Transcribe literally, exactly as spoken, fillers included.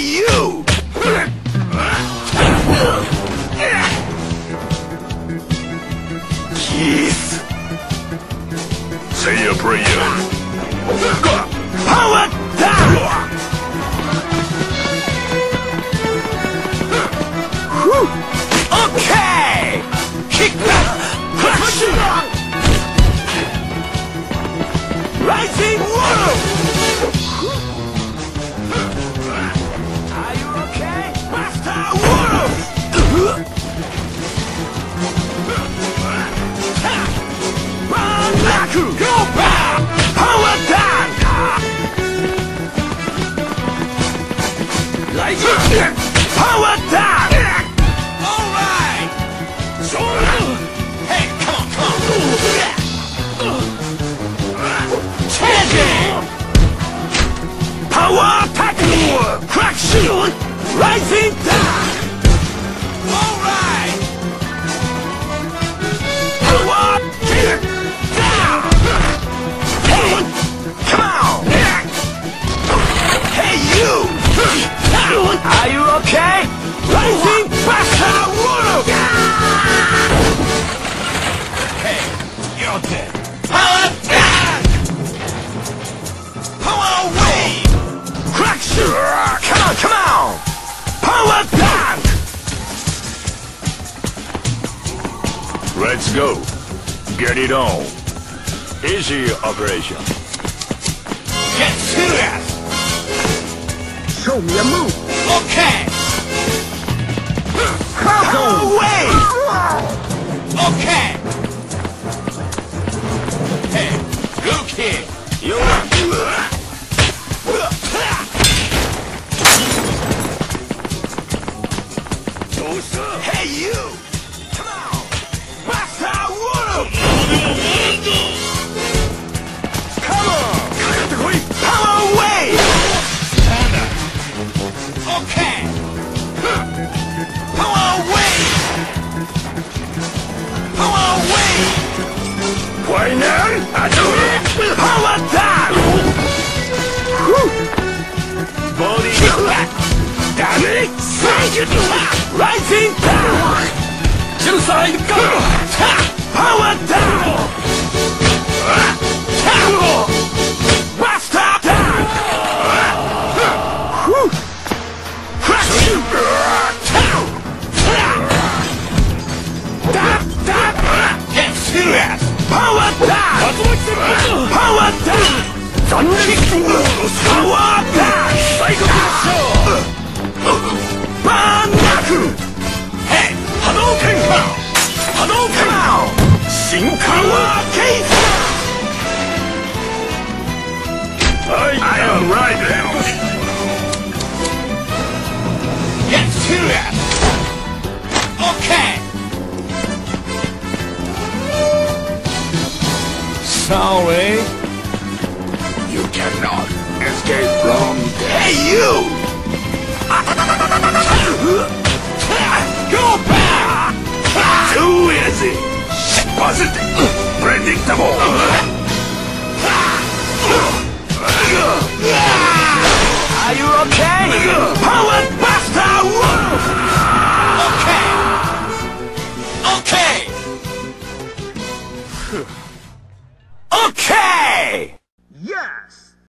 Hey, you! Jeez. Say a prayer. Power down! Okay! Kick back! Push it! Rising water! Are you okay? Master water! Banlaku! Go back! Power down! Like it! Power down! Alright! Hey, come on, come on! Changing! Power attack! Crack shield! Rising down! Alright! Power kick! Down! Hey! Come on! Hey, you! Are you okay? Rising Master Water! Hey, you're dead. Power down! Power away! Crack shield! Come on, come on! Power down! Let's go. Get it on. Easy operation. Get serious! Show me a move. Okay. Power away! Okay. Hey, look here. You. Hey, you! Come on! Master Water! Come on! Power away! Okay! Power away! Power away! Why now? I do it! Power down! Body back! Damn it! Thank you! Rising down! Suicide go! Power down! Master down! Crash you! Get serious! Power down! Power down! Power down! Banlaku! Hey! Hadouken! Hadouken! Shinkawa Case! I am right now! Get serious! Okay! Sorry? You cannot escape from death. Hey, you! Go back! Too easy! Positive! Predictable! Are you okay? Power Buster! Okay! Okay! Okay!